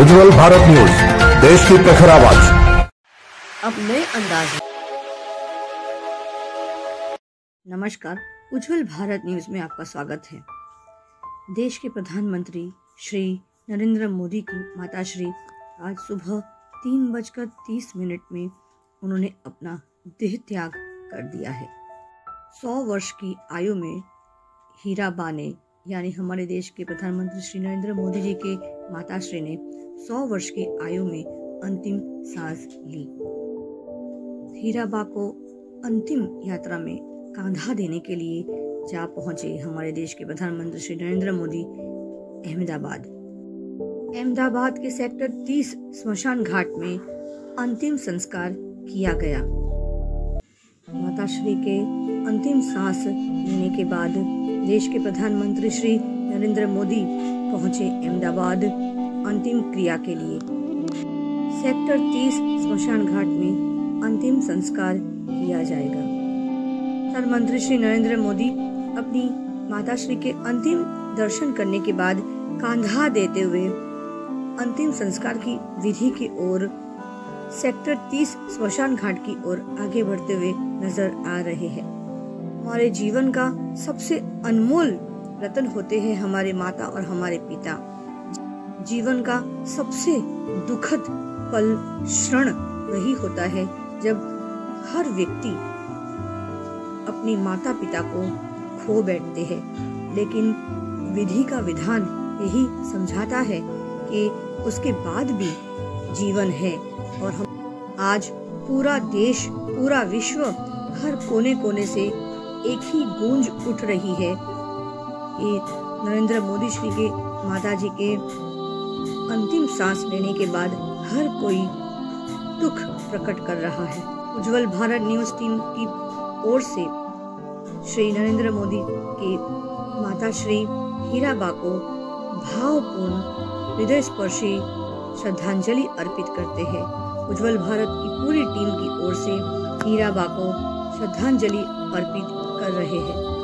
उज्जवल Bharat news, देश की प्रखर आवाज। अब नए अंदाज में। नमस्कार, उज्जवल भारत न्यूज में आपका स्वागत है। देश के प्रधानमंत्री श्री नरेंद्र मोदी की माताश्री आज सुबह 3:30 में उन्होंने अपना देह त्याग कर दिया है। 100 वर्ष की आयु में हीराबा ने, यानी हमारे देश के प्रधानमंत्री श्री नरेंद्र मोदी जी के माताश्री ने 100 वर्ष की आयु में अंतिम सांस ली। हीराबा को अंतिम यात्रा में कंधा देने के लिए जा पहुंचे हमारे देश के प्रधानमंत्री श्री नरेंद्र मोदी अहमदाबाद के सेक्टर 30 स्मशान घाट में अंतिम संस्कार किया गया। माताश्री के अंतिम सांस लेने के बाद देश के प्रधानमंत्री श्री नरेंद्र मोदी पहुंचे अहमदाबाद अंतिम क्रिया के लिए। सेक्टर 30 स्मशान घाट में अंतिम संस्कार किया जाएगा। प्रधानमंत्री श्री नरेंद्र मोदी अपनी माताश्री के अंतिम दर्शन करने के बाद कंधा देते हुए अंतिम संस्कार की विधि की ओर सेक्टर 30 स्मशान घाट की ओर आगे बढ़ते हुए नजर आ रहे हैं। हमारे जीवन का सबसे अनमोल रत्न होते हैं हमारे माता और हमारे पिता। जीवन का सबसे दुखद पल क्षण वही होता है जब हर व्यक्ति अपनी माता पिता को खो बैठते हैं, लेकिन विधि का विधान यही समझाता है कि उसके बाद भी जीवन है। और हम आज पूरा देश, पूरा विश्व, हर कोने कोने से एक ही गूंज उठ रही है कि नरेंद्र मोदी श्री के माता जी के अंतिम सांस लेने के बाद हर कोई दुख प्रकट कर रहा है। उज्जवल भारत न्यूज टीम की ओर से श्री नरेंद्र मोदी के माता श्री हीराबा को भावपूर्ण हृदय स्पर्शी श्रद्धांजलि अर्पित करते हैं। उज्जवल भारत की पूरी टीम की ओर से हीराबा को श्रद्धांजलि अर्पित कर रहे हैं।